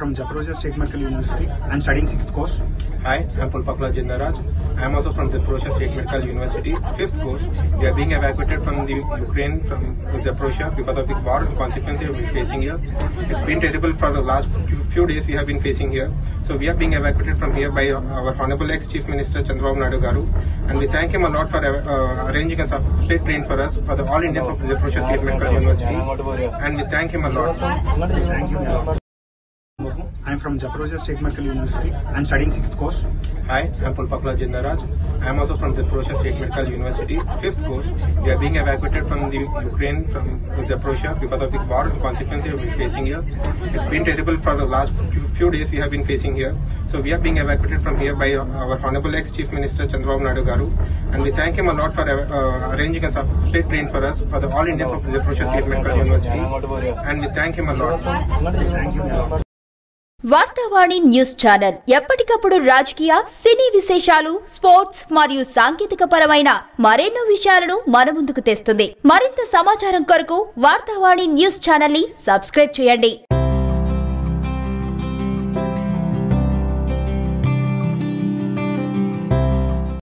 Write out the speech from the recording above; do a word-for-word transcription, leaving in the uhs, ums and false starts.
from Zaporozhye State Medical University. I am studying sixth course. Hi, I am Pulpakla Jindaraj. I am also from Zaporozhye State Medical University, fifth course. We are being evacuated from the Ukraine, from Zaporozhye because of the war and consequences we are facing here. It's been terrible for the last few days we have been facing here. So we are being evacuated from here by our Honorable ex-Chief Minister Chandrababu Naidu Garu, and we thank him a lot for uh, arranging a separate train for us, for the all Indians of the Zaporozhye State Medical University, and we thank him a lot. Thank you. I am from Zaporozhye State Medical University. I am studying sixth course. Hi, I am Pulpakla Jindaraj. I am also from Zaporozhye State Medical University, fifth course. We are being evacuated from the Ukraine, from Zaporozhye because of the war and consequences we are facing here. It's been terrible for the last few days we have been facing here. So we are being evacuated from here by our Honorable ex-Chief Minister Chandrababu Naidu Garu, and we thank him a lot for uh, arranging a separate train for us, for the all Indians of the Zaporozhye State Medical University, and we thank him a lot. Thank you. Vartavani news channel ఎప్పటికప్పుడు రాజకీయ, సినీ విశేషాలు, sports మరియు సాంకేతిక పరమైన మరెన్నో విషయాలను మన ముందుకు తెస్తుంది. మరింత సమాచారం కొరకు వార్తావాణి న్యూస్ ఛానల్ ని సబ్స్క్రైబ్ చేయండి.